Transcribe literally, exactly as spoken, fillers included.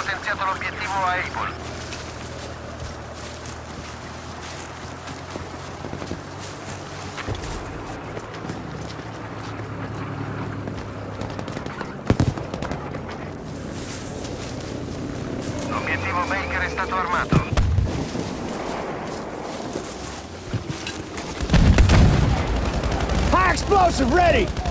potenziato l'obiettivo a Able. L'obiettivo Baker è stato armato. High explosive ready!